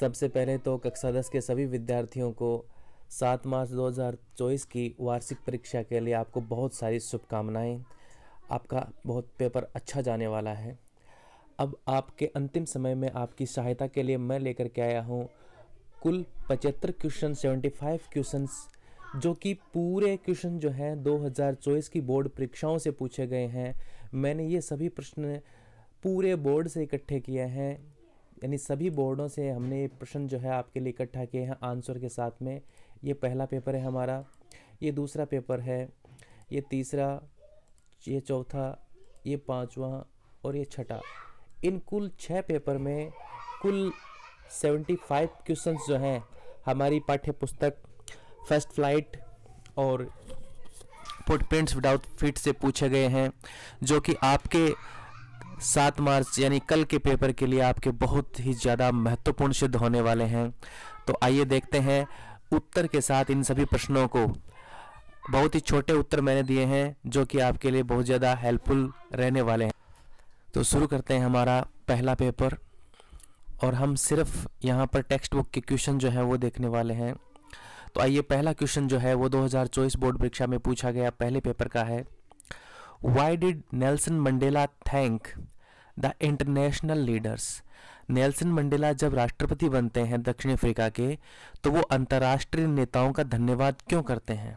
सबसे पहले तो कक्षा 10 के सभी विद्यार्थियों को 7 मार्च 2024 की वार्षिक परीक्षा के लिए आपको बहुत सारी शुभकामनाएं। आपका बहुत पेपर अच्छा जाने वाला है। अब आपके अंतिम समय में आपकी सहायता के लिए मैं लेकर के आया हूँ कुल 75 क्वेश्चन, 75 क्वेश्चंस, जो कि पूरे क्वेश्चन जो हैं 2024 की बोर्ड परीक्षाओं से पूछे गए हैं। मैंने ये सभी प्रश्न पूरे बोर्ड से इकट्ठे किए हैं, यानी सभी बोर्डों से हमने ये प्रश्न जो है आपके लिए इकट्ठा किए हैं आंसर के साथ में। ये पहला पेपर है हमारा, ये दूसरा पेपर है, ये तीसरा, ये चौथा, ये पांचवा और ये छठा। इन कुल 6 पेपर में कुल 75 क्वेश्चंस जो हैं हमारी पाठ्य पुस्तक फर्स्ट फ्लाइट और फुटप्रिंट्स विदाउट फीट से पूछे गए हैं, जो कि आपके 7 मार्च यानी कल के पेपर के लिए आपके बहुत ही ज़्यादा महत्वपूर्ण सिद्ध होने वाले हैं। तो आइए देखते हैं उत्तर के साथ इन सभी प्रश्नों को। बहुत ही छोटे उत्तर मैंने दिए हैं जो कि आपके लिए बहुत ज़्यादा हेल्पफुल रहने वाले हैं। तो शुरू करते हैं हमारा पहला पेपर, और हम सिर्फ यहाँ पर टेक्स्ट बुक के क्वेश्चन जो हैं वो देखने वाले हैं। तो आइए, पहला क्वेश्चन जो है वो 2024 बोर्ड परीक्षा में पूछा गया पहले पेपर का है। Why did Nelson Mandela thank the international leaders? Nelson Mandela जब राष्ट्रपति बनते हैं दक्षिण अफ्रीका के, तो वो अंतर्राष्ट्रीय नेताओं का धन्यवाद क्यों करते हैं?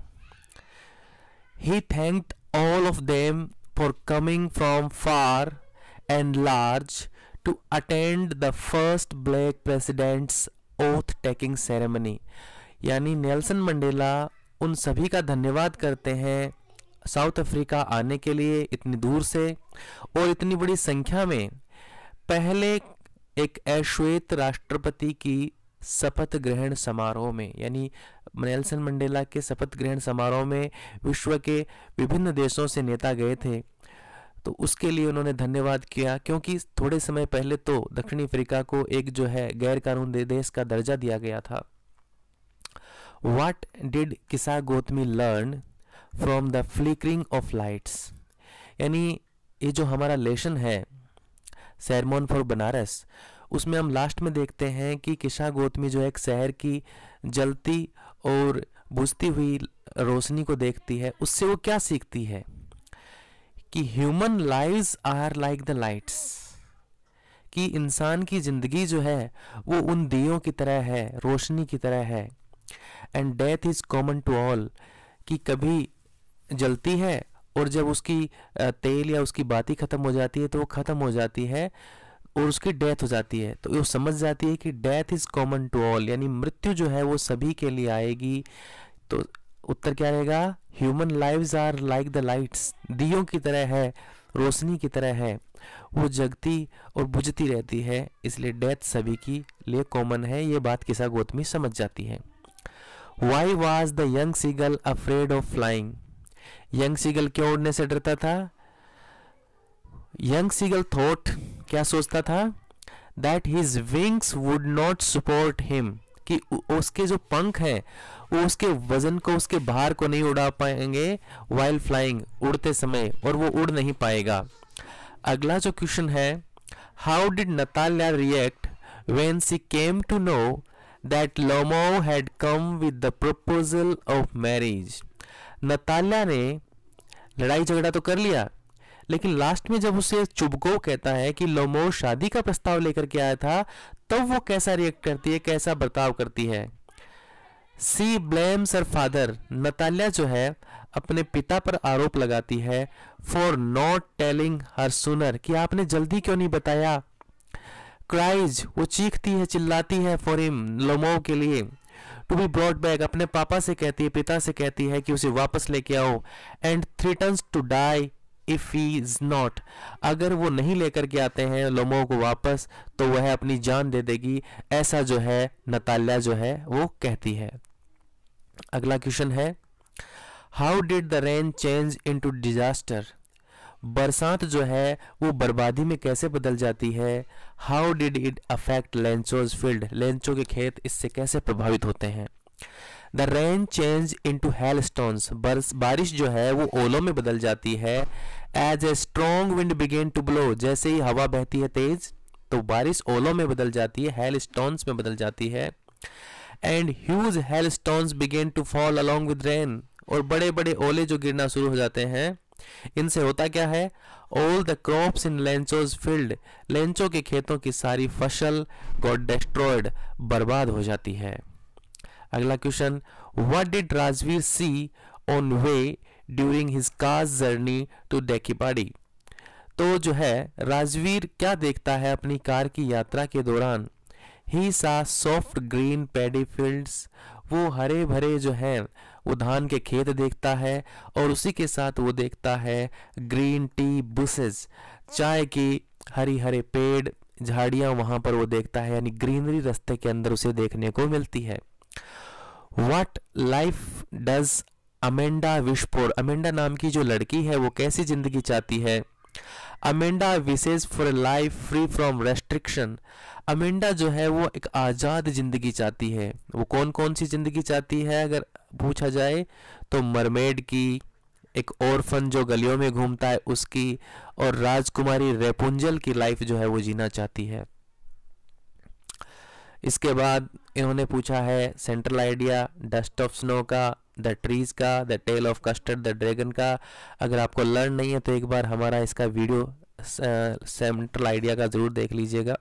He thanked all of them for coming from far and large to attend the first black president's oath taking ceremony. यानी नेल्सन मंडेला उन सभी का धन्यवाद करते हैं साउथ अफ्रीका आने के लिए इतनी दूर से और इतनी बड़ी संख्या में पहले एक अश्वेत राष्ट्रपति की शपथ ग्रहण समारोह में। यानी नेल्सन मंडेला के शपथ ग्रहण समारोह में विश्व के विभिन्न देशों से नेता गए थे, तो उसके लिए उन्होंने धन्यवाद किया, क्योंकि थोड़े समय पहले तो दक्षिणी अफ्रीका को एक जो है गैर कानूनी देश का दर्जा दिया गया था। What did किसा Gautami learn from the flickering of lights? यानी ये जो हमारा लेसन है सेरमोन फॉर बनारस, उसमें हम लास्ट में देखते हैं कि किसा गौतमी जो एक शहर की जलती और बुझती हुई रोशनी को देखती है, उससे वो क्या सीखती है कि human lives are like the lights, कि इंसान की जिंदगी जो है वो उन दियों की तरह है, रोशनी की तरह है। And death is common to all, कि कभी जलती है और जब उसकी तेल या उसकी बाती खत्म हो जाती है तो वो खत्म हो जाती है और उसकी डेथ हो जाती है। तो वो समझ जाती है कि death is common to all, यानी मृत्यु जो है वो सभी के लिए आएगी। तो उत्तर क्या रहेगा? Human lives are like the lights, दियों की तरह है, रोशनी की तरह है, वो जगती और बुझती रहती है, इसलिए डेथ सभी के लिए कॉमन है। ये बात किसा गौतमी समझ जाती है। Why was the young seagull afraid of flying? Young seagull क्यों उड़ने से डरता था? यंग सीगल थॉट, क्या सोचता था? That his wings would not support him, कि उसके जो पंख हैं वो उसके वजन को, उसके भार को नहीं उड़ा पाएंगे while flying, उड़ते समय, और वो उड़ नहीं पाएगा। अगला जो क्वेश्चन है, How did Natalia react when she came to know that Lomo had come with the proposal of marriage? Natalya ने लड़ाई झगड़ा तो कर लिया, लेकिन लास्ट में जब उसे चुबको कहता है कि लोमो शादी का प्रस्ताव लेकर के आया था, तब वो कैसा रिएक्ट करती है, कैसा बर्ताव करती है? She blames her father, Natalya जो है अपने पिता पर आरोप लगाती है for not telling her sooner, कि आपने जल्दी क्यों नहीं बताया। क्राइज, वो चीखती है, चिल्लाती है फॉर हिम, लोमो के लिए। टू बी ब्रॉट बैक, अपने पापा से कहती है, पिता से कहती है कि उसे वापस लेके आओ। And threatens to die if he is not, अगर वो नहीं लेकर के आते हैं लोमो को वापस तो वह अपनी जान दे देगी, ऐसा जो है नताल्या जो है वो कहती है। अगला क्वेश्चन है, how did the rain change into disaster? बरसात जो है वो बर्बादी में कैसे बदल जाती है? How did it affect Lencho's field, Lencho के खेत इससे कैसे प्रभावित होते हैं? The rain change into hailstones, बारिश जो है वो ओलों में बदल जाती है। As a strong wind begin to blow, जैसे ही हवा बहती है तेज, तो बारिश ओलों में बदल जाती है, हेल स्टोन्स में बदल जाती है। And huge hailstones begin to fall along with rain, और बड़े बड़े ओले जो गिरना शुरू हो जाते हैं, इनसे होता क्या है, all the crops in Lencho's field, Lencho के खेतों की सारी फसल गॉट डिस्ट्रॉयड, बर्बाद हो जाती है। अगला question, what did Rajvir see on way during his car's journey to Dekipadi. तो जो है राजवीर क्या देखता है अपनी कार की यात्रा के दौरान, ही सा सॉफ्ट ग्रीन पैडी फील्ड्स, वो हरे भरे जो है वो धान के खेत देखता है, और उसी के साथ वो देखता है ग्रीन टी बुशेस, चाय की हरी हरे पेड़ झाड़ियां वहां पर वो देखता है, यानी ग्रीनरी रास्ते के अंदर उसे देखने को मिलती है। What life does Amanda wish for, Amanda नाम की जो लड़की है वो कैसी जिंदगी चाहती है। Amanda wishes for life free from restriction, Amanda जो है वो एक आज़ाद जिंदगी चाहती है। वो कौन कौन सी जिंदगी चाहती है अगर पूछा जाए तो मरमेड की, एक ऑर्फन जो गलियों में घूमता है उसकी, और राजकुमारी रेपुंजल की लाइफ जो है वो जीना चाहती है। इसके बाद इन्होंने पूछा है central idea dust of snow का, द ट्रीज का, the tale of custard the dragon का। अगर आपको लर्न नहीं है तो एक बार हमारा इसका वीडियो सेंट्रल आइडिया का जरूर देख लीजिएगा।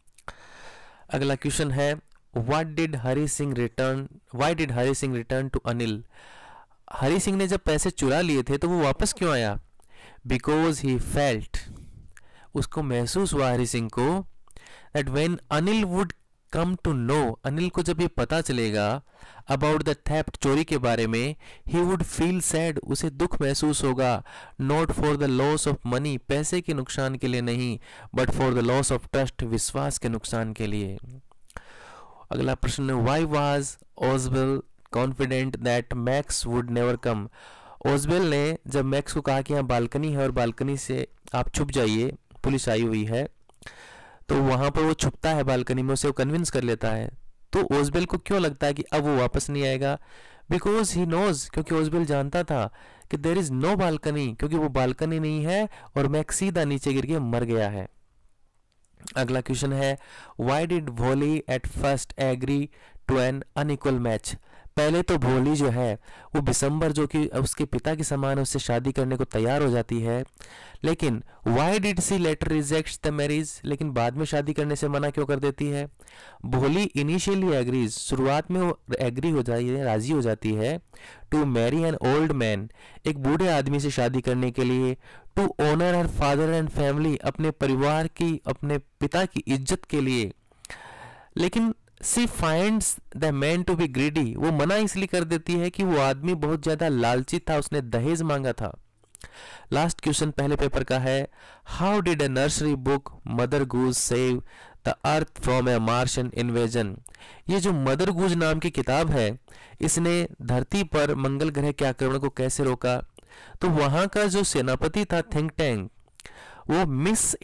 अगला क्वेश्चन है, what did Hari Singh return, why did Hari Singh return to Anil, Hari Singh ने जब पैसे चुरा लिए थे तो वो वापस क्यों आया। बिकॉज ही फेल्ट, उसको महसूस हुआ हरी सिंह को, that when Anil would come to know, Anil को जब ये पता चलेगा अबाउट द थेफ्ट, चोरी के बारे में, ही वुड फील सैड, उसे दुख महसूस होगा, not for the loss of money, पैसे के नुकसान के लिए नहीं, but for the loss of trust, विश्वास के नुकसान के लिए। अगला प्रश्न है, why was Ausable confident that Max would never come, Ausable ने जब मैक्स को कहा कि यहाँ बालकनी है और बालकनी से आप छुप जाइए, पुलिस आई हुई है, तो वहां पर वो छुपता है बालकनी में, उसे वो कन्विंस कर लेता है। तो ओसबेल को क्यों लगता है कि अब वो वापस नहीं आएगा, बिकॉज ही नोज, क्योंकि ओसबेल जानता था कि देयर इज नो बालकनी, क्योंकि वो बालकनी नहीं है और मैक्स सीधा नीचे गिर के मर गया है। अगला क्वेश्चन है, why did Bholi at first agree to an unequal match, पहले तो भोली जो है वो बिशंबर जो कि उसके पिता के समान है उससे शादी करने को तैयार हो जाती है, लेकिन why did she later rejects the marriage, लेकिन बाद में शादी करने से मना क्यों कर देती है। भोली इनिशियली एग्रीज, शुरुआत में वो एग्री हो जाती है, राजी हो जाती है, to marry an old man, एक बूढ़े आदमी से शादी करने के लिए, to honour her father and family, अपने परिवार की, अपने पिता की इज्जत के लिए, लेकिन she finds the man to be greedy, वो मना इसलिए कर देती है कि वो आदमी बहुत ज्यादा लालची था, उसने दहेज मांगा था। लास्ट क्वेश्चन पहले पेपर का है, how did a nursery book mother goose save the earth from a Martian invasion, ये जो मदर गूज नाम की किताब है इसने धरती पर मंगल ग्रह के आक्रमण को कैसे रोका। तो वहां का जो सेनापति था थिंक टैंक, वो मिस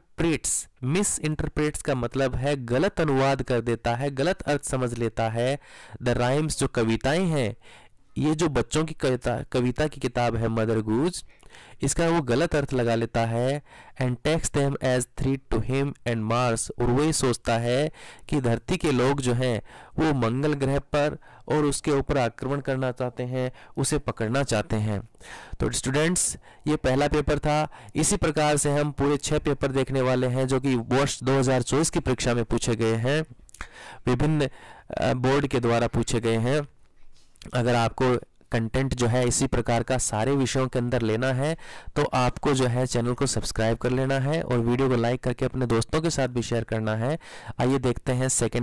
इंटरप्रेट्स का मतलब है गलत अनुवाद कर देता है, गलत अर्थ समझ लेता है। द राइम्स जो कविताएं हैं, ये जो बच्चों की कविता की किताब है मदर गूज, इसका वो गलत अर्थ लगा लेता है। And takes them as threat to him and Mars, और वही सोचता है कि धरती के लोग जो हैं वो मंगल ग्रह पर और उसके ऊपर आक्रमण करना चाहते हैं, उसे पकड़ना चाहते हैं। तो स्टूडेंट्स ये पहला पेपर था, इसी प्रकार से हम पूरे 6 पेपर देखने वाले हैं जो कि वर्ष 2024 की परीक्षा में पूछे गए हैं, विभिन्न बोर्ड के द्वारा पूछे गए हैं। अगर आपको कंटेंट जो है इसी प्रकार का सारे विषयों के अंदर लेना है तो आपको जो है चैनल को सब्सक्राइब कर लेना है और वीडियो को लाइक करके अपने दोस्तों के साथ भी शेयर करना है। आइए देखते हैं सेकंड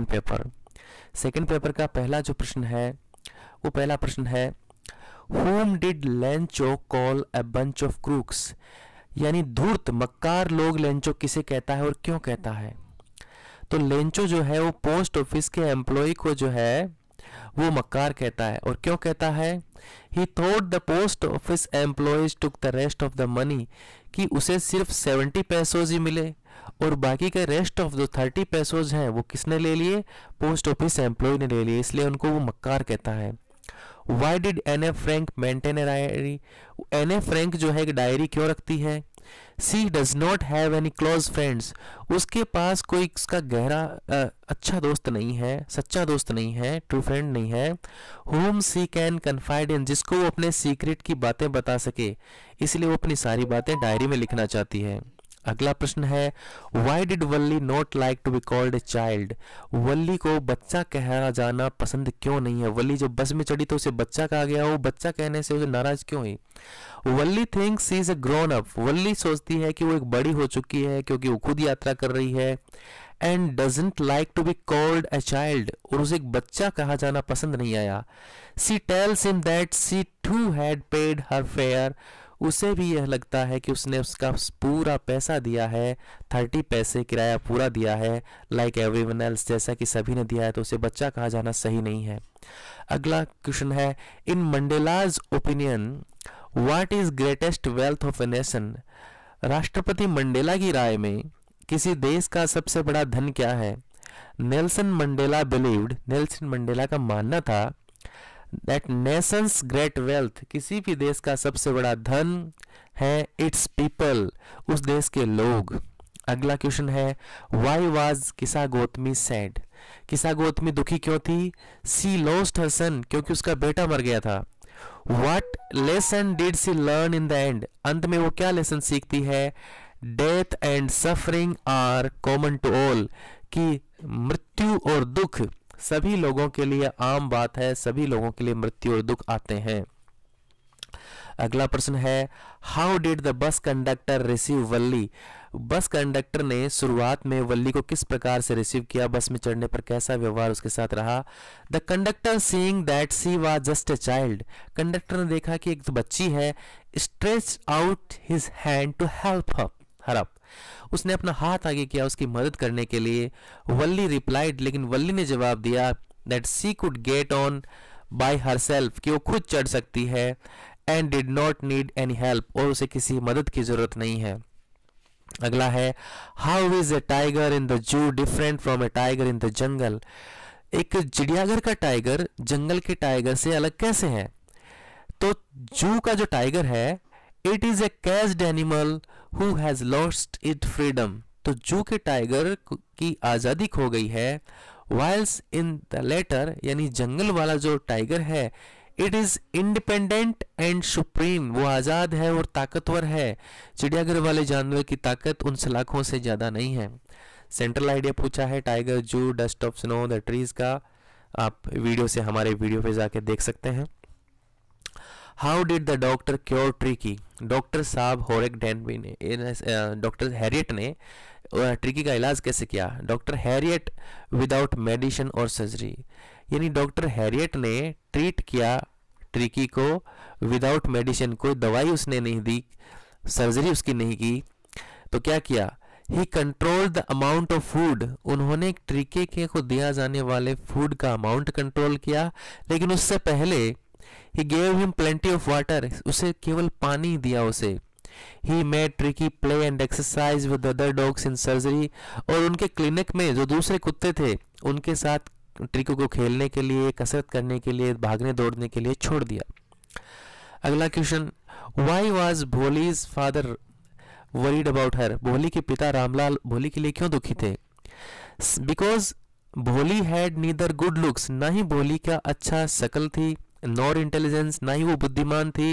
पेपर का पहला जो प्रश्न है वो पहला प्रश्न है, whom did Lencho call a bunch of crooks, यानी धूर्त मक्कार लोग लेंचो किसे कहता है और क्यों कहता है। तो लेंचो जो है वो पोस्ट ऑफिस के एम्प्लॉय को जो है वो मक्कार कहता है, और क्यों कहता है। He thought the post office employees took the rest of the money, कि उसे सिर्फ 70 पैसोज ही मिले और बाकी का रेस्ट ऑफ जो 30 पैसोज हैं वो किसने ले लिए, पोस्ट ऑफिस एम्प्लॉय ने ले लिए, इसलिए उनको वो मक्कार कहता है। Why did Anne Frank maintain a diary, Anne Frank जो है एक डायरी क्यों रखती है, she does not have any close friends, उसके पास कोई उसका गहरा अच्छा दोस्त नहीं है, सच्चा दोस्त नहीं है, ट्रू फ्रेंड नहीं है। whom she can confide in, जिसको वो अपने सीक्रेट की बातें बता सके, इसलिए वो अपनी सारी बातें डायरी में लिखना चाहती है। अगला प्रश्न है why did Valli not like to be called a child, Valli को बच्चा कहा जाना पसंद क्यों नहीं है। वल्ली जब बस में चढ़ी तो उसे बच्चा कहा गया, वो बच्चा कहने से उसे नाराज क्यों हुई। Valli thinks she is a grown up, Valli सोचती है कि वो एक बड़ी हो चुकी है क्योंकि वो खुद यात्रा कर रही है। And doesn't like to be called a child, और उसे एक बच्चा कहा जाना पसंद नहीं आया। She tells him that she too had paid her fare, उसे भी यह लगता है कि उसने उसका पूरा पैसा दिया है, 30 पैसे किराया पूरा दिया है, लाइक एवरीवन एल्स, जैसा कि सभी ने दिया है, तो उसे बच्चा कहा जाना सही नहीं है। अगला क्वेश्चन है in Mandela's opinion what is greatest wealth of a nation, राष्ट्रपति मंडेला की राय में किसी देश का सबसे बड़ा धन क्या है। Nelson Mandela believed, Nelson Mandela का मानना था दैट नेशंस ग्रेट वेल्थ, किसी भी देश का सबसे बड़ा धन है इट्स पीपल, उस देश के लोग। अगला क्वेश्चन है व्हाई वाज किसा गौतमी सैड, किसा गौतमी दुखी क्यों थी। सी लॉस्ट हर सन, क्योंकि उसका बेटा मर गया था। What lesson did she learn in the end, अंत में वो क्या लेसन सीखती है। Death and suffering are common to all, कि मृत्यु और दुख सभी लोगों के लिए आम बात है, सभी लोगों के लिए मृत्यु और दुख आते हैं। अगला प्रश्न है how did the bus conductor receive Valli, bus conductor ने शुरुआत में वल्ली को किस प्रकार से रिसीव किया, बस में चढ़ने पर कैसा व्यवहार उसके साथ रहा। The conductor seeing that she was just a child, conductor ने देखा कि एक तो बच्ची है, stretch out his hand to help her up, उसने अपना हाथ आगे किया उसकी मदद करने के लिए। वल्ली रिप्लाइड, लेकिन वल्ली ने जवाब दिया that she could get on by herself, कि वो खुद चढ़ सकती है, and did not need any help, और उसे किसी मदद की जरूरत नहीं है। अगला है how is a tiger in the zoo different from a tiger in the jungle, एक चिड़ियाघर का टाइगर जंगल के टाइगर से अलग कैसे है। तो जू का जो टाइगर है it is a caged animal who has lost it freedom, तो जू के टाइगर की आजादी खो गई है। वाइल्स इन द लेटर, यानी जंगल वाला जो टाइगर है, it is independent and supreme, वो आजाद है और ताकतवर है। चिड़ियाघर वाले जानवर की ताकत उन सलाखों से ज्यादा नहीं है। सेंट्रल आइडिया पूछा है tiger, zoo, dust of snow, the trees का, आप वीडियो से हमारे वीडियो पे जाके देख सकते हैं। How did the doctor cure Tricki, doctor साहब होरेक डेनबी ने, डॉक्टर हैरियट ने ट्रिकी का इलाज कैसे किया। डॉक्टर हैरियट विदाउट मेडिसिन और सर्जरी, यानी डॉक्टर हैरियट ने ट्रीट किया ट्रिकी को विदाउट मेडिसिन, कोई दवाई उसने नहीं दी, सर्जरी उसकी नहीं की, तो क्या किया। He control the amount of food, उन्होंने ट्रिकी को दिया जाने वाले फूड का अमाउंट कंट्रोल किया, लेकिन उससे पहले he gave him plenty of water, उसे केवल पानी दिया उसे। he made Tricky play and exercise with the other dogs in surgery, और उनके क्लिनिक में जो दूसरे कुत्ते थे उनके साथ ट्रिकी को खेलने के लिए, कसरत करने के लिए, भागने दौड़ने के लिए छोड़ दिया। अगला question why was Bholi's father worried about her, भोली के पिता रामलाल भोली के लिए क्यों दुखी थे। because भोली had neither good looks, ना ही भोली का अच्छा शकल थी, नॉर इंटेलिजेंस, ना ही वो बुद्धिमान थी।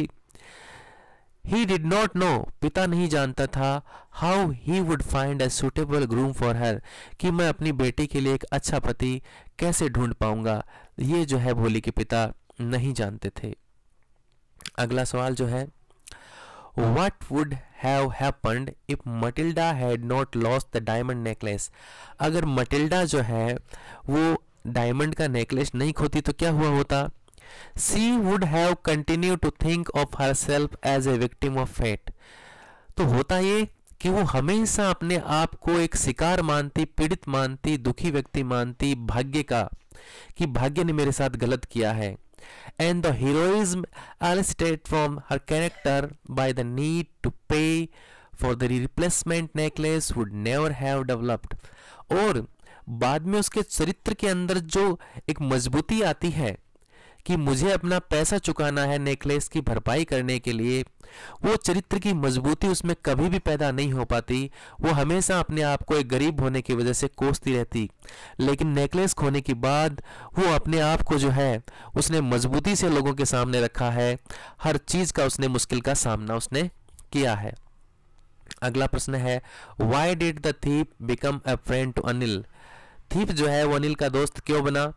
ही डिड नॉट नो, पिता नहीं जानता था, how he would find a suitable groom for her, कि मैं अपनी बेटी के लिए एक अच्छा पति कैसे ढूंढ पाऊंगा, ये जो है भोली के पिता नहीं जानते थे। अगला सवाल जो है What would have happened if Matilda had not lost the diamond necklace, अगर मटिल्डा जो है वो डायमंड का नेकलेस नहीं खोती तो क्या हुआ होता। She would have continued to think of herself as a victim of fate, तो होता ये कि वो हमेशा अपने आप को एक शिकार मानती, पीड़ित मानती, दुखी व्यक्ति मानती भाग्य का, कि भाग्य ने मेरे साथ गलत किया है। And the heroism elicited from her character by the need to pay for the replacement necklace would never have developed, और बाद में उसके चरित्र के अंदर जो एक मजबूती आती है कि मुझे अपना पैसा चुकाना है नेकलेस की भरपाई करने के लिए, वो चरित्र की मजबूती उसमें कभी भी पैदा नहीं हो पाती। वो हमेशा अपने आप को एक गरीब होने की वजह से कोसती रहती, लेकिन नेकलेस खोने के बाद वो अपने आप को जो है उसने मजबूती से लोगों के सामने रखा है। हर चीज़ का उसने मुश्किल का सामना उसने किया है। अगला प्रश्न है, why did the thief become a friend to Anil? Thief जो है वो अनिल का दोस्त क्यों बना?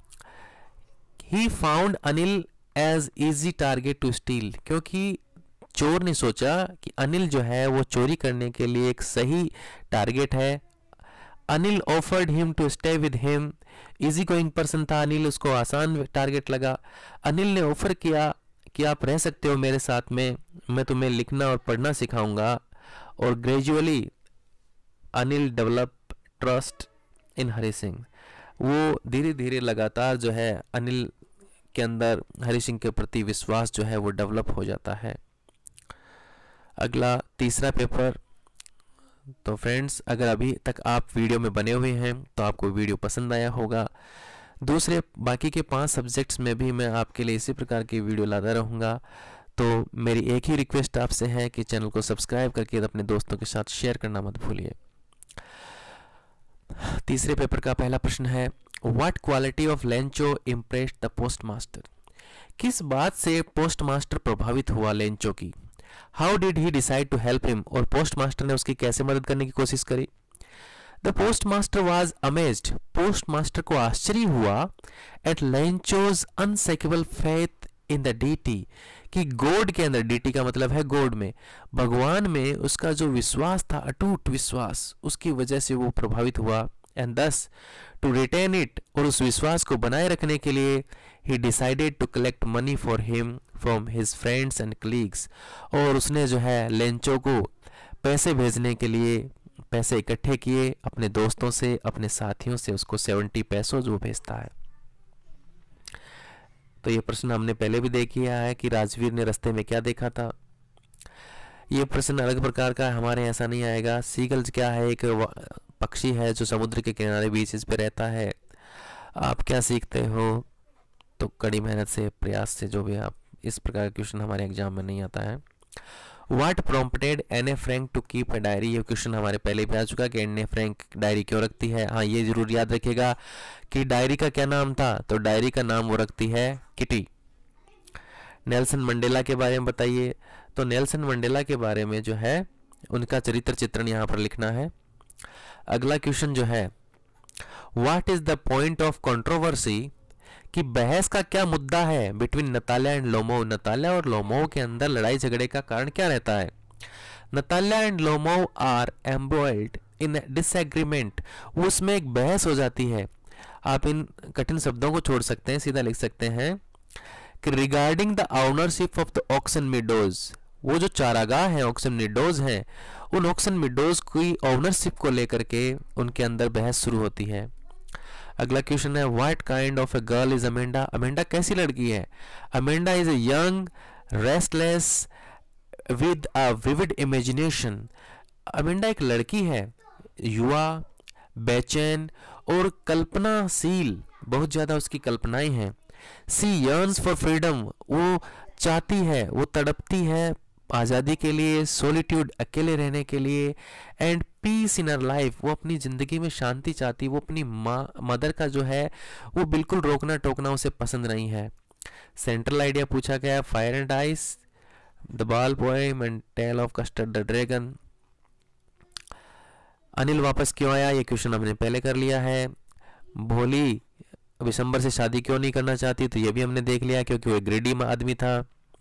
He found Anil as easy target to steal, क्योंकि चोर ने सोचा कि अनिल जो है वो चोरी करने के लिए एक सही टारगेट है। Anil offered him to stay with him, easy going person था अनिल, उसको आसान टारगेट लगा। अनिल ने ऑफर किया कि आप रह सकते हो मेरे साथ में, मैं तुम्हें लिखना और पढ़ना सिखाऊंगा। और gradually Anil develop trust in Hari Singh, वो धीरे धीरे लगातार जो है अनिल के अंदर हरि सिंह के प्रति विश्वास जो है वो डेवलप हो जाता है। अगला तीसरा पेपर। तो फ्रेंड्स, अगर अभी तक आप वीडियो में बने हुए हैं तो आपको वीडियो पसंद आया होगा। दूसरे बाकी के 5 सब्जेक्ट्स में भी मैं आपके लिए इसी प्रकार की वीडियो लाता रहूँगा। तो मेरी एक ही रिक्वेस्ट आपसे है कि चैनल को सब्सक्राइब करके अपने दोस्तों के साथ शेयर करना मत भूलिए। तीसरे पेपर का पहला प्रश्न है, what quality of Lencho impressed the postmaster? किस बात से पोस्टमास्टर प्रभावित हुआ लेंचो की? How did he decide to help him, और पोस्टमास्टर ने उसकी कैसे मदद करने की कोशिश करी? The postmaster was amazed, postmaster को आश्चर्य हुआ at Lencho's unshakeable faith in the deity, कि गॉड के अंदर, डीटी का मतलब है गॉड में, भगवान में उसका जो विश्वास था, अटूट विश्वास, उसकी वजह से वो प्रभावित हुआ। एंड दस टू रिटेन इट, और उस विश्वास को बनाए रखने के लिए he decided to collect money for him from his friends and colleagues, और उसने जो है लेंचो को पैसे भेजने के लिए पैसे इकट्ठे किए अपने दोस्तों से, अपने साथियों से। उसको 70 पैसों जो भेजता है। तो ये प्रश्न हमने पहले भी देख लिया है कि राजवीर ने रास्ते में क्या देखा था। ये प्रश्न अलग प्रकार का हमारे ऐसा नहीं आएगा। सीगल्स क्या है? एक पक्षी है जो समुद्र के किनारे बीचेस पे रहता है। आप क्या सीखते हो? तो कड़ी मेहनत से, प्रयास से, जो भी आप, इस प्रकार का क्वेश्चन हमारे एग्जाम में नहीं आता है। What prompted Anne Frank to keep a diary? ये क्वेश्चन हमारे पहले भी आ चुका कि एने फ्रैंक डायरी क्यों रखती है। हाँ, ये जरूर याद रखिएगा कि डायरी का क्या नाम था। तो डायरी का नाम वो रखती है किटी। नेल्सन मंडेला के बारे में बताइए। तो नेल्सन मंडेला के बारे में जो है उनका चरित्र चित्रण यहाँ पर लिखना है। अगला क्वेश्चन जो है, what is the point of controversy, कि बहस का क्या मुद्दा है between Natalya and Lomov? Natalya और लोमोव के अंदर लड़ाई झगड़े का कारण क्या रहता है? नताल्या एंड लोमोव आर एम्ब्रॉयड इन डिसएग्रीमेंट, उसमें एक बहस हो जाती है। आप इन कठिन शब्दों को छोड़ सकते हैं, सीधा लिख सकते हैं कि regarding the ownership of the Oxen Meadows, वो जो चारागाह हैं, ऑक्सन मीडोज हैं, उन ऑक्सन मीडोज की ओनरशिप को लेकर के उनके अंदर बहस शुरू होती है। अगला क्वेश्चन है, what kind of a girl is Amanda? Amanda कैसी लड़की है? Amanda is a young, restless, with a vivid imagination. Amanda एक लड़की है, युवा, बेचैन और कल्पनाशील, बहुत ज्यादा उसकी कल्पनाएं हैं। सी यर्न्स फॉर फ्रीडम, वो चाहती है, वो तड़पती है आज़ादी के लिए, सॉलिट्यूड, अकेले रहने के लिए, and peace in her life, वो अपनी ज़िंदगी में शांति चाहती। वो अपनी मदर का जो है वो बिल्कुल रोकना टोकना उसे पसंद नहीं है। सेंट्रल आइडिया पूछा गया, fire and ice, the ball poem and tale of custard the dragon. Anil वापस क्यों आया? ये क्वेश्चन हमने पहले कर लिया है। भोली विशंबर से शादी क्यों नहीं करना चाहती? तो ये भी हमने देख लिया, क्योंकि वो एक ग्रेडी आदमी था।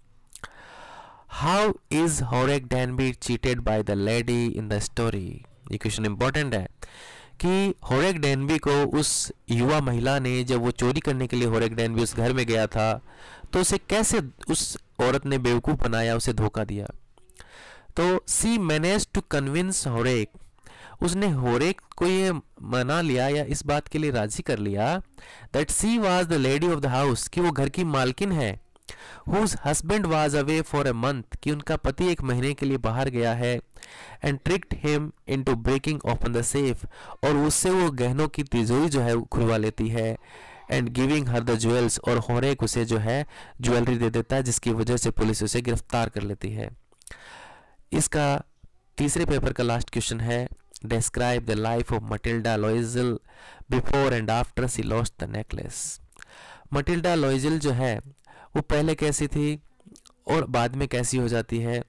How is Horace Danby cheated by the lady in the story? ये क्वेश्चन इंपॉर्टेंट है कि होरेक डैनबी को उस युवा महिला ने, जब वो चोरी करने के लिए होरेक डैनबी उस घर में गया था, तो उसे कैसे उस औरत ने बेवकूफ़ बनाया, उसे धोखा दिया। तो she managed to convince Horace, उसने होरेक को ये मना लिया या इस बात के लिए राजी कर लिया that she was the lady of the house, कि वो घर की मालकिन है। Whose husband was away for a month, कि उनका पति एक महीने के लिए बाहर गया है। And tricked him into breaking open the safe, और उससे वो गहनों की तिजोरी जो है खुलवा लेती है। And giving her the jewels, और होरेक उसे जो है ज्वेलरी दे देता है, जिसकी वजह से पुलिस उसे गिरफ्तार कर लेती है। इसका तीसरे पेपर का लास्ट क्वेश्चन है, describe the life of Matilda Loisel before and after she lost the necklace. Matilda Loisel जो है वो पहले कैसी थी और बाद में कैसी हो जाती है।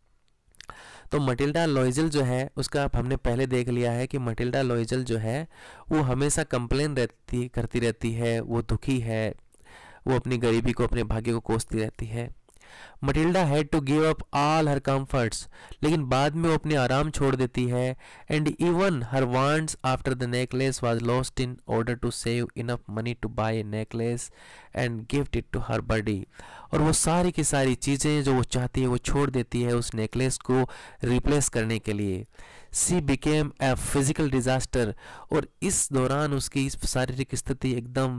तो मटिल्डा लॉइजल जो है उसका हमने पहले देख लिया है कि मटिल्डा लॉइजल जो है वो हमेशा कंप्लेन करती रहती है, वो दुखी है, वो अपनी गरीबी को, अपने भाग्य को कोसती रहती है। Matilda had to give up all her comforts, लेकिन बाद में वो अपने आराम छोड़ देती है। And even her wants after the necklace was lost in order to save enough money to buy a necklace and gift it to her buddy. और वो सारी की सारी चीज़ें जो वो चाहती है वो छोड़ देती है उस नेकलेस को रिप्लेस करने के लिए। She became a physical disaster, और इस दौरान उसकी शारीरिक स्थिति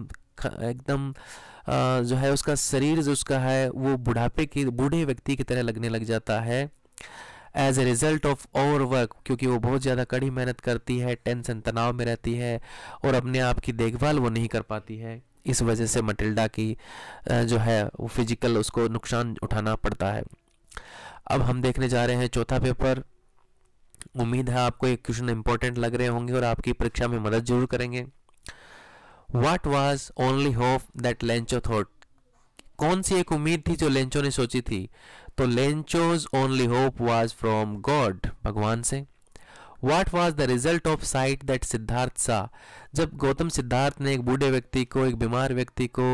एकदम जो है उसका शरीर जो उसका है वो बूढ़े व्यक्ति की तरह लगने लग जाता है। As a result of over work, क्योंकि वो बहुत ज़्यादा कड़ी मेहनत करती है, टेंशन तनाव में रहती है और अपने आप की देखभाल वो नहीं कर पाती है। इस वजह से मटिल्डा की जो है वो फिजिकल उसको नुकसान उठाना पड़ता है। अब हम देखने जा रहे हैं चौथा पेपर। उम्मीद है आपको ये क्वेश्चन इंपॉर्टेंट लग रहे होंगे और आपकी परीक्षा में मदद जरूर करेंगे। What was only hope that Lencho thought? कौन सी एक उम्मीद थी जो लेंचो ने सोची थी? तो Lencho's only hope was from God, भगवान से। What was the result of sight that Siddharth saw? जब गौतम सिद्धार्थ ने एक बूढ़े व्यक्ति को, एक बीमार व्यक्ति को,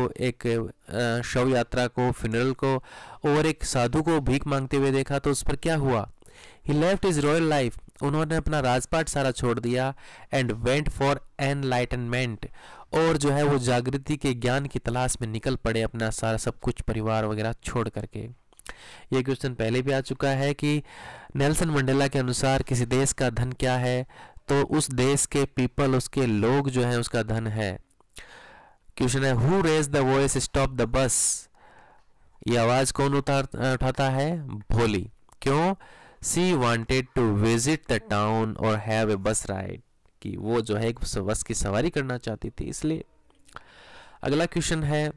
एक शव यात्रा को, फ्यूनरल को और एक साधु को भीख मांगते हुए देखा तो उस पर क्या हुआ? He left his royal life, उन्होंने अपना राजपाट सारा छोड़ दिया। एंड वेंट फॉर एनलाइटनमेंट, और जो है वो जागृति के ज्ञान की तलाश में निकल पड़े, अपना सारा सब कुछ परिवार वगैरह छोड़ करके। ये क्वेश्चन पहले भी आ चुका है कि नेल्सन मंडेला के अनुसार किसी देश का धन क्या है, तो उस देश के पीपल, उसके लोग जो है उसका धन है। क्वेश्चन है, who raise the voice stop the bus? ये आवाज कौन उठाता है? भोली। क्यों? She wanted to visit the town और हैव ए बस राइड, कि वो जो है एक बस की सवारी करना चाहती थी इसलिए। अगला क्वेश्चन है,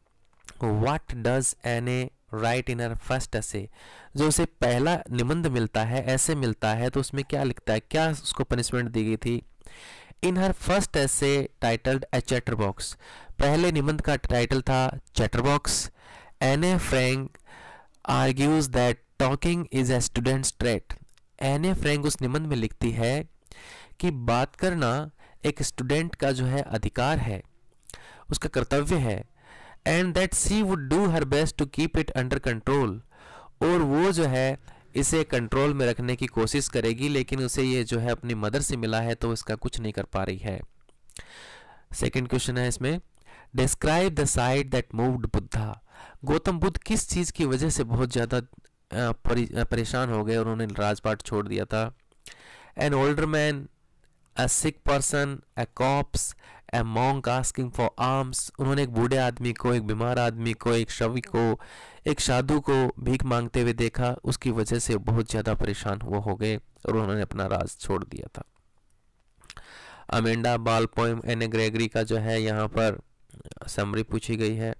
what does Anne write in her first essay? जो उसे पहला निबंध मिलता है, ऐसे मिलता है, तो उसमें क्या लिखता है, क्या उसको पनिशमेंट दी गई थी? In her first essay titled a chatter box, पहले निबंध का टाइटल था chatter box. Anne Frank argues that talking is a student's trait. Anne Frank उस निबंध में लिखती है कि बात करना एक स्टूडेंट का जो है अधिकार है, उसका कर्तव्य है। And that she would do her best to keep it under control, और वो जो है इसे कंट्रोल में रखने की कोशिश करेगी, लेकिन उसे ये जो है अपनी मदर से मिला है तो इसका कुछ नहीं कर पा रही है। सेकंड क्वेश्चन है इसमें, describe the sight that moved Buddha. Gautam Buddha किस चीज़ की वजह से बहुत ज़्यादा परेशान हो गए, उन्होंने राजपाट छोड़ दिया था? An older man, a sick person, a corpse, a monk asking for alms। उन्होंने एक बूढ़े आदमी को, एक बीमार आदमी को, एक शवी को, एक साधु को भीख मांगते हुए देखा, उसकी वजह से बहुत ज़्यादा परेशान वो हो गए और उन्होंने अपना राज छोड़ दिया था। अमेंडा बाल पोएम एने ग्रेगरी का जो है यहाँ पर समरी पूछी गई है।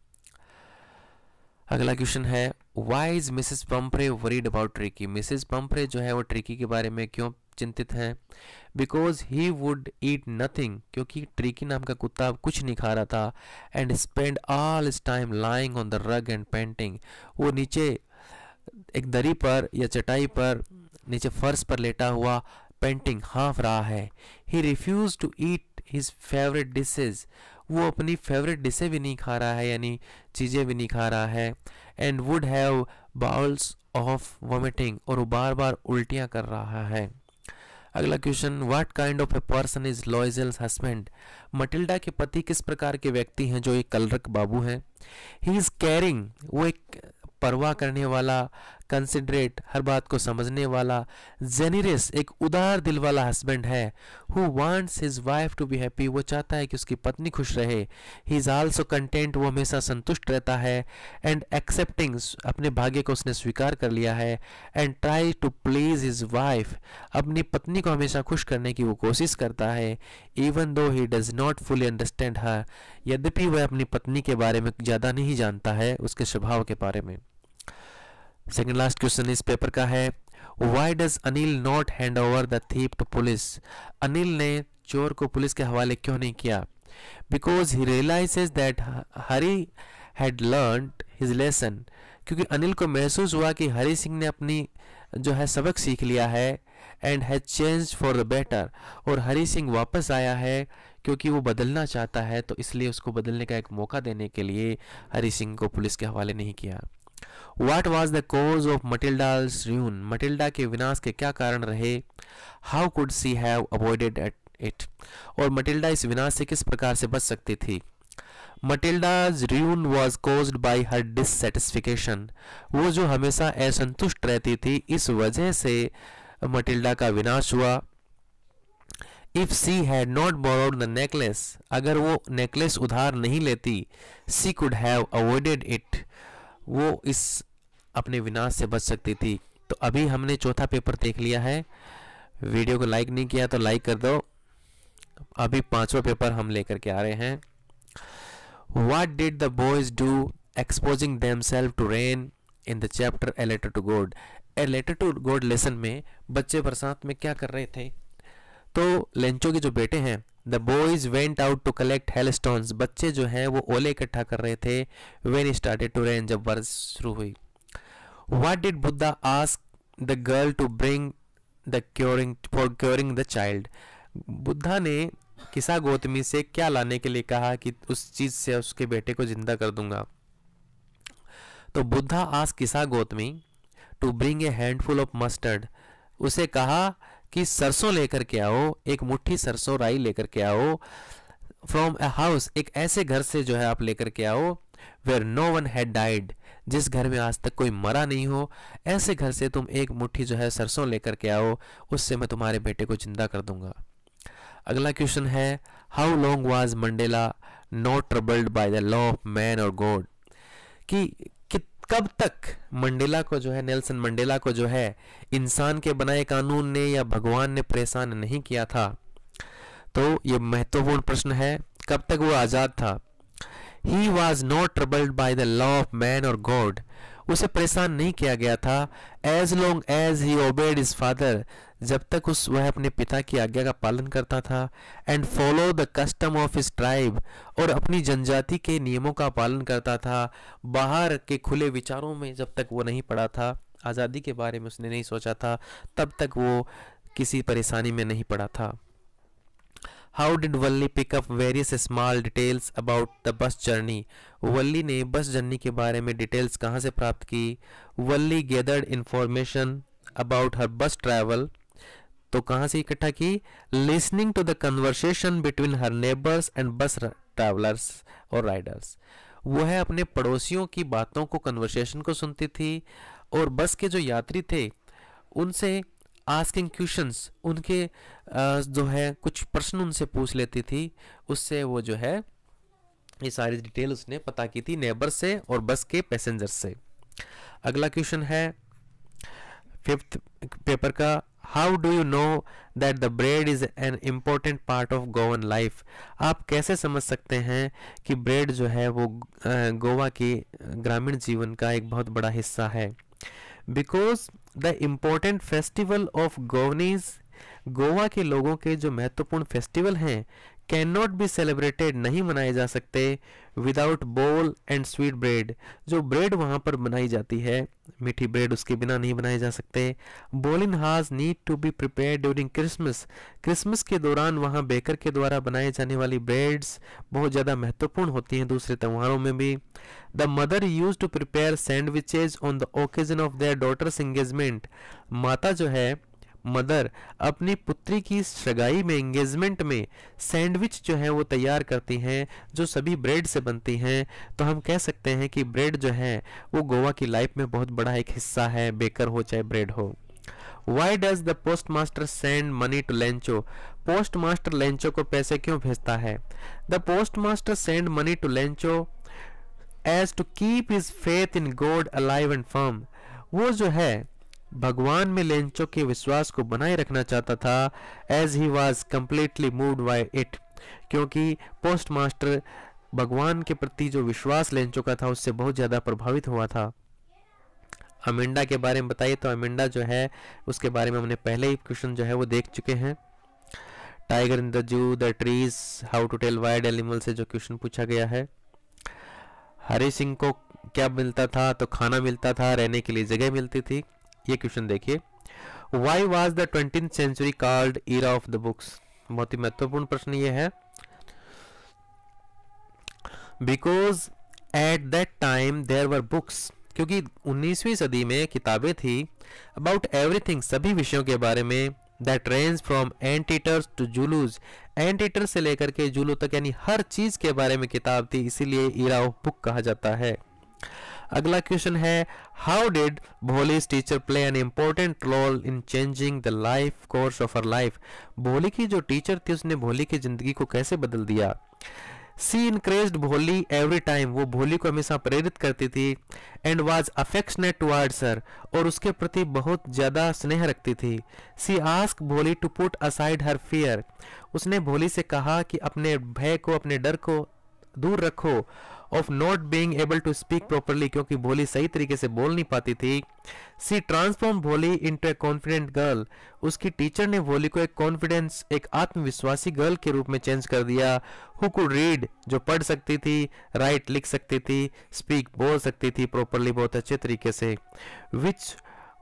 अगला क्वेश्चन है, why is Mrs Pumphrey worried about Tricki? Mrs Pumphrey जो है वो ट्रिकी के बारे में क्यों चिंतित हैं? Because he would eat nothing, क्योंकि ट्रिकी नाम का कुत्ता कुछ नहीं खा रहा था। And spend all his time lying on the rug and panting, वो नीचे एक दरी पर या चटाई पर नीचे फर्श पर लेटा हुआ पेंटिंग हाँफ रहा है। He refuse to eat his favourite dishes, वो अपनी फेवरेट डिशें भी नहीं खा रहा है, यानी चीज़ें भी नहीं खा रहा है। And would have bowls of vomiting, और वो बार बार उल्टियाँ कर रहा है। अगला question, what kind of a person is Loisel's husband? Matilda के पति किस प्रकार के व्यक्ति हैं जो एक कलरक बाबू हैं? ही इज केयरिंग, वो एक परवाह करने वाला, कंसिडरेट, हर बात को समझने वाला, जेनरस, एक उदार दिल वाला हस्बैंड है, who wants his wife to be happy, वो चाहता है कि उसकी पत्नी खुश रहे, ही इज आल्सो कंटेंट, वो हमेशा संतुष्ट रहता है, एंड एक्सेप्टिंग, अपने भाग्य को उसने स्वीकार कर लिया है, and try to please his wife, अपनी पत्नी को हमेशा खुश करने की वो कोशिश करता है, even though he does not fully understand her, यद्यपि वह अपनी पत्नी के बारे में ज़्यादा नहीं जानता है, उसके स्वभाव के बारे में। सेकेंड लास्ट क्वेश्चन इस पेपर का है, why does Anil not hand over the thief to police, अनिल ने चोर को पुलिस के हवाले क्यों नहीं किया? Because he realises that Hari had learned his lesson, क्योंकि अनिल को महसूस हुआ कि हरी सिंह ने अपनी जो है सबक सीख लिया है, and has change for the better, और हरी सिंह वापस आया है क्योंकि वो बदलना चाहता है, तो इसलिए उसको बदलने का एक मौका देने के लिए हरी सिंह को पुलिस के हवाले नहीं किया। What was the cause of Matilda's ruin? Matilda के विनाश के क्या कारण रहे? How could she have avoided it? और मटिल्डा इस विनाश से किस प्रकार से बच सकती थी? Matilda's ruin was caused by her dissatisfaction. वो जो हमेशा असंतुष्ट रहती थी, इस वजह से मटिल्डा का विनाश हुआ। If she had not borrowed the necklace, अगर वो नेकलेस उधार नहीं लेती, she could have avoided it. वो इस अपने विनाश से बच सकती थी। तो अभी हमने चौथा पेपर देख लिया है। वीडियो को लाइक नहीं किया तो लाइक कर दो। अभी पांचवा पेपर हम लेकर के आ रहे हैं। What did the boys do exposing themselves to rain in the chapter A Letter to God? A Letter to God lesson में बच्चे बरसात में क्या कर रहे थे? तो लेंचो के जो बेटे हैं, the boys went out to collect hailstones, बच्चे जो हैं वो ओले इकट्ठा कर रहे थे, व्हेन स्टार्टेड टू रेन, जब बारिश शुरू हुई। What did Buddha ask the girl to bring the curing the child, Buddha ने किसा गौतमी से क्या लाने के लिए कहा कि उस चीज से उसके बेटे को जिंदा कर दूंगा? तो Buddha ask Kisa Gotami to bring a handful of mustard, उसे कहा कि सरसों लेकर के आओ, एक मुट्ठी सरसों राई लेकर के आओ, फ्रॉम ए हाउस, एक ऐसे घर से जो है आप लेकर के आओ, where no one had died, जिस घर में आज तक कोई मरा नहीं हो, ऐसे घर से तुम एक मुट्ठी जो है सरसों लेकर के आओ, उससे मैं तुम्हारे बेटे को जिंदा कर दूंगा। अगला क्वेश्चन है, how long was Mandela not troubled by the law of man और गॉड, कि कब तक मंडेला को जो है, नेल्सन मंडेला को जो है इंसान के बनाए कानून ने या भगवान ने परेशान नहीं किया था? तो ये महत्वपूर्ण प्रश्न है, कब तक वो आजाद था? He was not troubled by the law of man और गॉड, उसे परेशान नहीं किया गया था, as long as he obeyed his father, जब तक वह अपने पिता की आज्ञा का पालन करता था, and follow the custom of his tribe, और अपनी जनजाति के नियमों का पालन करता था, बाहर के खुले विचारों में जब तक वो नहीं पड़ा था, आज़ादी के बारे में उसने नहीं सोचा था, तब तक वो किसी परेशानी में नहीं पड़ा था। How did Valli pick up various small details about the bus journey, Valli ने बस जर्नी के बारे में डिटेल्स कहाँ से प्राप्त की? Valli gathered information about her bus travel, तो कहाँ से इकट्ठा की? Listening to the conversation between her neighbours and bus travellers और राइडर्स, वह अपने पड़ोसियों की बातों को, कन्वर्सेशन को सुनती थी, और बस के जो यात्री थे उनसे आस्किंग क्वेश्चंस, उनके जो है कुछ प्रश्न उनसे पूछ लेती थी, उससे वो जो है ये सारी डिटेल उसने पता की थी नेबर से और बस के पैसेंजर से। अगला क्वेश्चन है फिफ्थ पेपर का, how do you know that the bread is an important part of Goan life, आप कैसे समझ सकते हैं कि ब्रेड जो है वो गोवा के ग्रामीण जीवन का एक बहुत बड़ा हिस्सा है? Because the important festival of Goanese, Goa के लोगों के जो महत्वपूर्ण फेस्टिवल हैं, कैन नॉट बी सेलिब्रेटेड, नहीं मनाए जा सकते, without bol and sweet bread, जो ब्रेड वहाँ पर बनाई जाती है, मीठी ब्रेड, उसके बिना नहीं बनाए जा सकते। Bolinhas has need to be prepare during Christmas, Christmas के दौरान वहाँ बेकर के द्वारा बनाए जाने वाली ब्रेड्स बहुत ज़्यादा महत्वपूर्ण होती हैं, दूसरे त्योहारों में भी। The mother use to prepare sandwiches on the occasion of their daughter's engagement, माता जो है मदर अपनी पुत्री की सगाई में, एंगेजमेंट में सैंडविच जो है वो तैयार करती हैं जो सभी ब्रेड से बनती हैं, तो हम कह सकते हैं कि ब्रेड जो है वो गोवा की लाइफ में बहुत बड़ा एक हिस्सा है, बेकर हो चाहे ब्रेड हो। Why does the postmaster send money to Lencho? Postmaster Lencho को पैसे क्यों भेजता है? The postmaster send money to Lencho as to keep his faith in God alive and firm. वो जो है भगवान में लेंचो के विश्वास को बनाए रखना चाहता था, as he was completely moved by it, क्योंकि पोस्टमास्टर भगवान के प्रति जो विश्वास लेंचो का था उससे बहुत ज़्यादा प्रभावित हुआ था। अमेंडा के बारे में बताइए, तो अमेंडा जो है उसके बारे में हमने पहले ही क्वेश्चन जो है वो देख चुके हैं। Tiger in the zoo, the trees, how to tell wild animal से जो क्वेश्चन पूछा गया है। हरि सिंह को क्या मिलता था? तो खाना मिलता था, रहने के लिए जगह मिलती थी। ये क्वेश्चन देखिए। Why was the 20th century called era of the books? बहुत ही महत्वपूर्ण प्रश्न ये है। Because at that time there were books, क्योंकि 19वीं सदी में किताबें थी अबाउट एवरीथिंग, सभी विषयों के बारे में, that range from ant eaters to Zulus, ant eater से लेकर के जूलू तक, यानी हर चीज के बारे में किताब थी, इसीलिए ईरा ऑफ बुक कहा जाता है। अगला क्वेश्चन है, how did Bholi's teacher play an important role in changing the life course of her life? Bholi की जो टीचर थी उसने भोली की जिंदगी को कैसे बदल दिया? सी इनक्रेज्ड भोली एवरी टाइम, वो भोली को हमेशा प्रेरित करती थी, and was affectionate towards her, और उसके प्रति बहुत ज्यादा स्नेह रखती थी। She ask Bholi to put aside her fear, उसने भोली से कहा कि अपने भय को, अपने डर को दूर रखो, of not being able to speak properly, क्योंकि भोली सही तरीके से बोल नहीं पाती थी। She transform Bholi into a confident girl, उसकी टीचर ने भोली को एक कॉन्फिडेंस, एक आत्मविश्वासी गर्ल के रूप में चेंज कर दिया। हु कुड रीड, जो पढ़ सकती थी, राइट लिख सकती थी, स्पीक बोल सकती थी प्रॉपरली, बहुत अच्छे तरीके से। विच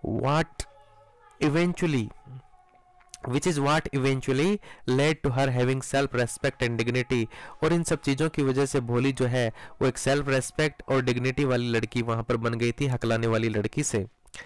is what eventually led to her having self respect and dignity, और इन सब चीज़ों की वजह से भोली जो है वो एक सेल्फ रेस्पेक्ट और डिग्निटी वाली लड़की वहां पर बन गई थी, हकलाने वाली लड़की से।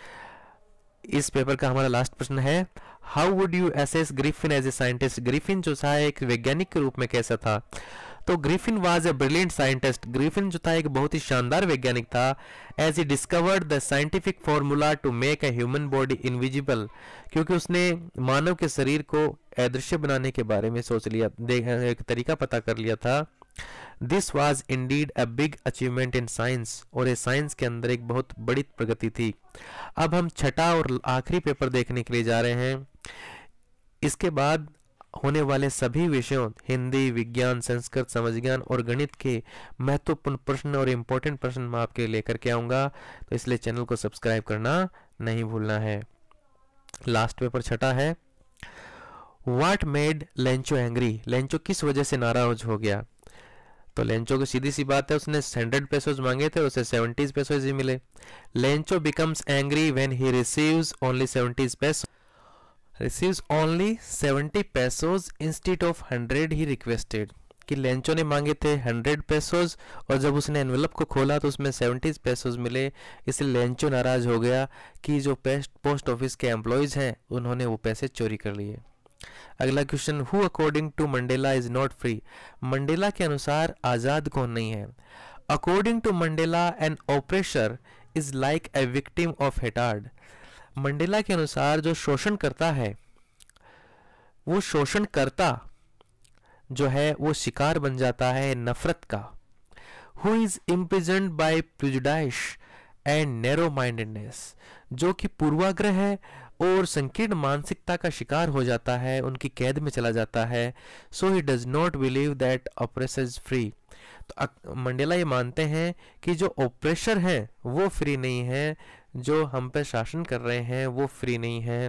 इस पेपर का हमारा लास्ट प्रश्न है, how would you assess Griffin as a scientist? Griffin जो था एक वैज्ञानिक के रूप में कैसा था? तो Griffin was a brilliant scientist, Griffin जो था एक बहुत ही शानदार वैज्ञानिक था। As he discovered the scientific formula to make a human body invisible, क्योंकि उसने मानव के शरीर को अदृश्य बनाने के बारे में सोच लिया, एक तरीका पता कर लिया था। This was indeed a big achievement in science, और ये साइंस के अंदर एक बहुत बड़ी प्रगति थी। अब हम छठा और आखिरी पेपर देखने के लिए जा रहे हैं। इसके बाद होने वाले सभी विषयों, हिंदी, विज्ञान, संस्कृत, समाज विज्ञान और गणित के महत्वपूर्ण प्रश्न और इम्पोर्टेंट प्रश्न मैं आपके लेकर के आऊँगा, तो इसलिए चैनल को सब्सक्राइब करना नहीं भूलना है। लास्ट पेपर छठा है, what made Lencho angry? Lencho किस वजह से नाराज हो गया? तो लेंचो की सीधी सी बात है, उसने 100 पेसोज मांगे थे, उसे 70 पेसोज ही मिले। Lencho becomes angry when he receives only 70 pesos, receives only 70 pesos instead of 100 he requested, कि लेंचो ने मांगे थे 100 पेसोज और जब उसने एनवेलप को खोला तो उसमें 70 पेसोज मिले, इसलिए लेंचो नाराज हो गया कि जो पोस्ट ऑफिस के एम्प्लॉयज हैं उन्होंने वो पैसे चोरी कर लिए। अगला question, who according to Mandela is not free? Mandela के अनुसार आज़ाद कौन नहीं है? According to Mandela an oppressor is like a victim of hatred, Mandela के अनुसार जो शोषण करता है, वो शोषण करता जो है वो शिकार बन जाता है नफरत का। Who is imprisoned by prejudice and narrow mindedness, जो कि पूर्वाग्रह है और संकीर्ण मानसिकता का शिकार हो जाता है, उनकी कैद में चला जाता है। So he does not believe that oppressor is free, तो मंडेला ये मानते हैं कि जो ऑपरेशर हैं वो फ्री नहीं है, जो हम पे शासन कर रहे हैं वो फ्री नहीं है।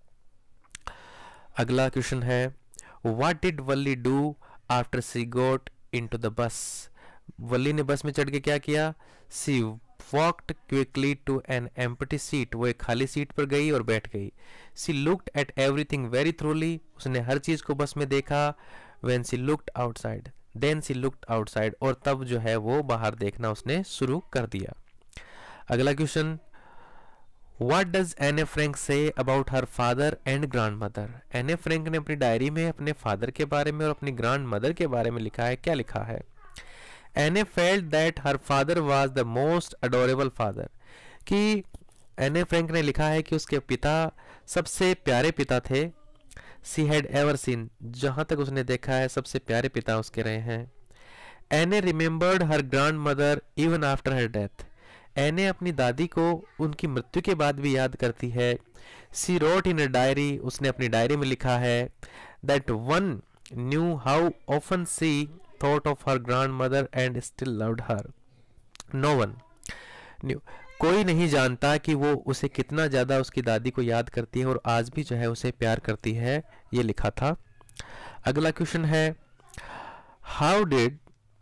अगला क्वेश्चन है, what did Valli do after she got into the bus? Valli ने बस में चढ़ के क्या किया? She walked quickly to an empty seat, वो एक खाली सीट पर गई और बैठ गई। She looked at everything very thoroughly, उसने हर चीज को बस में देखा। When she looked outside, then she looked outside, और तब जो है वो बाहर देखना उसने शुरू कर दिया। अगला question, What does Anne Frank say about her father and grandmother? Anne Frank ने अपनी डायरी में अपने फादर के बारे में और अपनी ग्रैंड मदर के बारे में लिखा है। क्या लिखा है? Anne felt that her father was the most adorable father, कि एने फ्रैंक ने लिखा है कि उसके पिता सबसे प्यारे पिता थे। सी हैड एवर सीन, जहाँ तक उसने देखा है सबसे प्यारे पिता उसके रहे हैं। Anne remembered her grandmother even after her death, Anne अपनी दादी को उनकी मृत्यु के बाद भी याद करती है। सी रोट इन अ डायरी, उसने अपनी डायरी में लिखा है that one knew how often she thought of her grandmother and still loved her. No one knew, कोई नहीं जानता कि वो उसे कितना ज़्यादा उसकी दादी को याद करती है और आज भी जो है उसे प्यार करती है, ये लिखा था। अगला क्वेश्चन है how did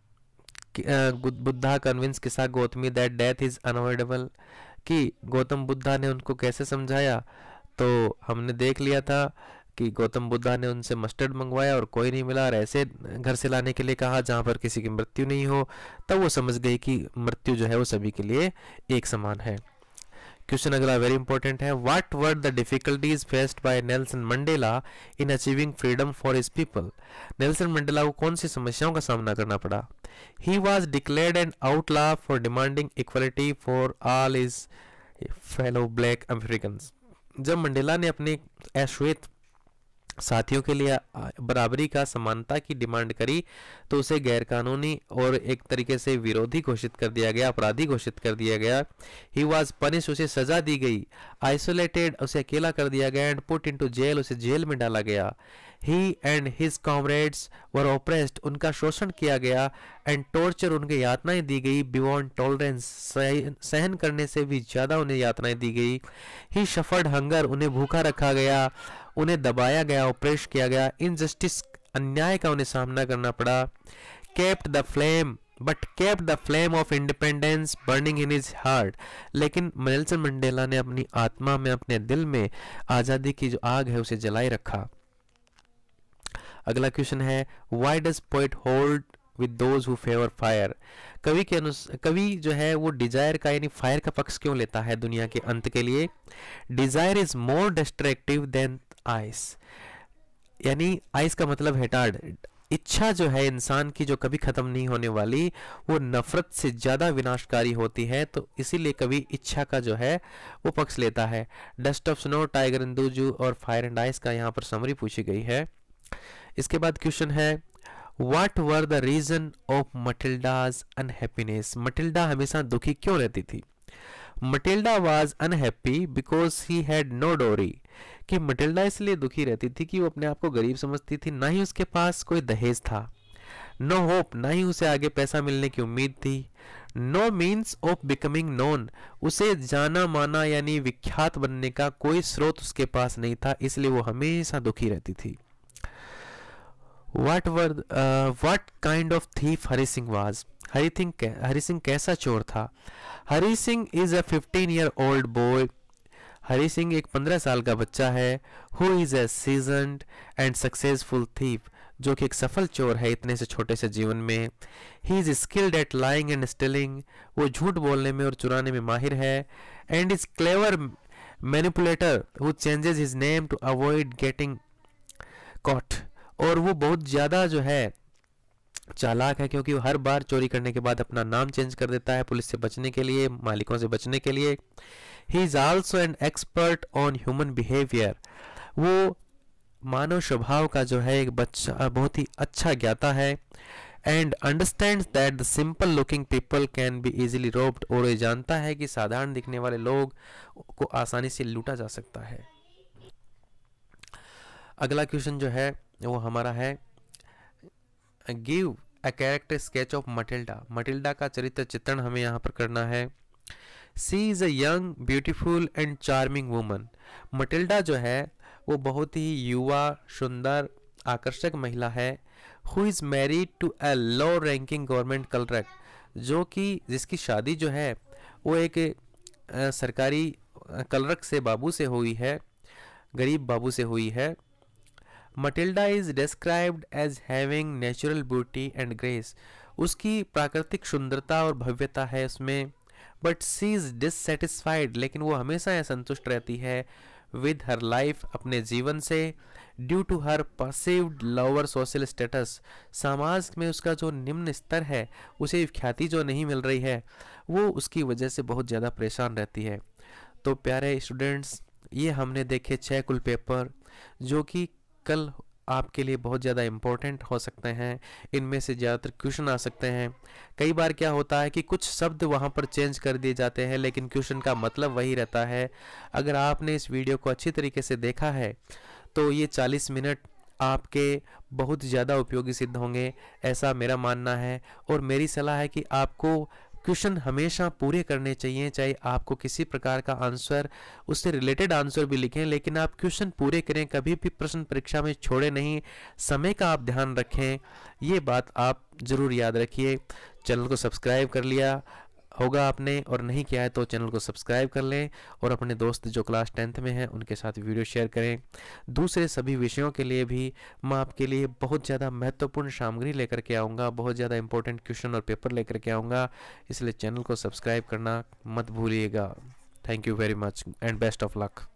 Buddha convince Kisa Gotami that death is unavoidable, कि गौतम बुद्धा ने उनको कैसे समझाया। तो हमने देख लिया था कि गौतम बुद्धा ने उनसे मस्टर्ड मंगवाया और कोई नहीं मिला और ऐसे घर से लाने के लिए कहा जहाँ पर किसी की मृत्यु नहीं हो, तब वो समझ गई कि मृत्यु जो है वो सभी के लिए एक समान है। क्वेश्चन अगला वेरी इंपॉर्टेंट है, what were the difficulties faced by Nelson Mandela in achieving freedom for his people. Nelson Mandela को कौन सी समस्याओं का सामना करना पड़ा। He was declared an outlaw for demanding equality for all his fellow black American. जब मंडेला ने अपने अश्वेत साथियों के लिए बराबरी का समानता की डिमांड करी तो उसे गैरकानूनी और एक तरीके से विरोधी घोषित कर दिया गया, अपराधी घोषित कर दिया गया। ही वॉज पनिश, उसे सजा दी गई। आइसोलेटेड, उसे अकेला कर दिया गया। एंड पुट इनटू जेल, उसे जेल में डाला गया। He and his comrades were oppressed, उनका शोषण किया गया। एंड टॉर्चर, उनके यातनाएं दी गई बियॉन्ड टॉलरेंस, सहन करने से भी ज्यादा उन्हें यातनाएं दी गई। ही सफर्ड हंगर, उन्हें भूखा रखा गया, उन्हें दबाया गया, ऑपरेश किया गया। इनजस्टिस, अन्याय का उन्हें सामना करना पड़ा। Kept the flame but kept the flame of independence burning in his heart, लेकिन नेल्सन मंडेला ने अपनी आत्मा में, अपने दिल में आज़ादी की जो आग है उसे जलाए रखा। अगला क्वेश्चन है why does poet hold with those who favour fire. कवि जो है वो डिजायर का यानी फायर का पक्ष क्यों लेता है दुनिया के अंत के लिए। Desire is more destructive than ice, यानी आइस का मतलब है टार्ड। इच्छा जो है इंसान की जो कभी खत्म नहीं होने वाली, वो नफरत से ज्यादा विनाशकारी होती है, तो इसीलिए कभी इच्छा का जो है वो पक्ष लेता है। Dust of snow, tiger in the zoo और फायर एंड आइस का यहाँ पर समरी पूछी गई है। इसके बाद क्वेश्चन है what were the reason of Matilda's unhappiness. Matilda हमेशा दुखी क्यों रहती थी। Matilda was unhappy because he had no dowry, कि मटिल्डा इसलिए दुखी रहती थी कि वो अपने आप को गरीब समझती थी, ना ही उसके पास कोई दहेज था। नो होप, ना ही उसे आगे पैसा मिलने की उम्मीद थी। No means of becoming known, उसे जाना माना यानी विख्यात बनने का कोई स्रोत उसके पास नहीं था, इसलिए वो हमेशा दुखी रहती थी। what kind of thief Hari Singh was? Hari Singh कैसा चोर था। Hari Singh is a 15-year-old boy, Hari Singh एक 15 साल का बच्चा है। Who is a seasoned and successful thief, जो कि एक सफल चोर है इतने से छोटे से जीवन में। He is skilled at lying and stealing, वो झूठ बोलने में और चुराने में माहिर है। And is clever manipulator who changes his name to avoid getting caught, और वो बहुत ज़्यादा जो है चालाक है, क्योंकि वो हर बार चोरी करने के बाद अपना नाम चेंज कर देता है पुलिस से बचने के लिए, मालिकों से बचने के लिए। He is also an expert on human behaviour, वो मानव स्वभाव का जो है एक बच्चा बहुत ही अच्छा ज्ञाता है। And understands that the simple looking people can be easily robbed, और ये जानता है कि साधारण दिखने वाले लोग को आसानी से लूटा जा सकता है। अगला क्वेश्चन जो है वो हमारा है give a character sketch of Matilda. Matilda का चरित्र चित्रण हमें यहाँ पर करना है। She is a young beautiful and charming woman. Matilda जो है वो बहुत ही युवा, सुंदर, आकर्षक महिला है। Who is married to a low ranking government clerk, जो कि जिसकी शादी जो है वो एक सरकारी क्लर्क से, बाबू से हुई है, गरीब बाबू से हुई है। Matilda is described as having natural beauty and grace, उसकी प्राकृतिक सुंदरता और भव्यता है उसमें। बट शी इज़ डिससेटिस्फाइड, लेकिन वो हमेशा असंतुष्ट रहती है विद हर लाइफ, अपने जीवन से, due to her perceived lower social status, समाज में उसका जो निम्न स्तर है, उसे ख्याति जो नहीं मिल रही है, वो उसकी वजह से बहुत ज़्यादा परेशान रहती है। तो प्यारे स्टूडेंट्स, ये हमने देखे 6 कुल पेपर जो कि कल आपके लिए बहुत ज़्यादा इम्पोर्टेंट हो सकते हैं। इनमें से ज़्यादातर क्वेश्चन आ सकते हैं। कई बार क्या होता है कि कुछ शब्द वहाँ पर चेंज कर दिए जाते हैं, लेकिन क्वेश्चन का मतलब वही रहता है। अगर आपने इस वीडियो को अच्छी तरीके से देखा है तो ये 40 मिनट आपके बहुत ज़्यादा उपयोगी सिद्ध होंगे, ऐसा मेरा मानना है। और मेरी सलाह है कि आपको क्वेश्चन हमेशा पूरे करने चाहिए, चाहे आपको किसी प्रकार का आंसर, उससे रिलेटेड आंसर भी लिखें, लेकिन आप क्वेश्चन पूरे करें, कभी भी प्रश्न परीक्षा में छोड़े नहीं। समय का आप ध्यान रखें, ये बात आप ज़रूर याद रखिए। चैनल को सब्सक्राइब कर लिया होगा आपने, और नहीं किया है तो चैनल को सब्सक्राइब कर लें, और अपने दोस्त जो क्लास 10th में हैं उनके साथ वीडियो शेयर करें। दूसरे सभी विषयों के लिए भी मैं आपके लिए बहुत ज़्यादा महत्वपूर्ण सामग्री लेकर के आऊँगा, बहुत ज़्यादा इंपॉर्टेंट क्वेश्चन और पेपर लेकर के आऊँगा, इसलिए चैनल को सब्सक्राइब करना मत भूलिएगा। Thank you very much and best of luck.